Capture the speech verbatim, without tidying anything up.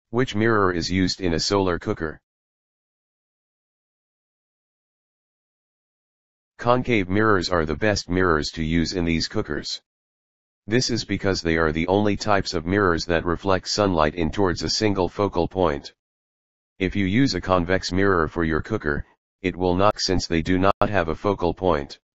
Which mirror is used in a solar cooker? Concave mirrors are the best mirrors to use in these cookers. This is because they are the only types of mirrors that reflect sunlight in towards a single focal point. If you use a convex mirror for your cooker, it will not, since they do not have a focal point.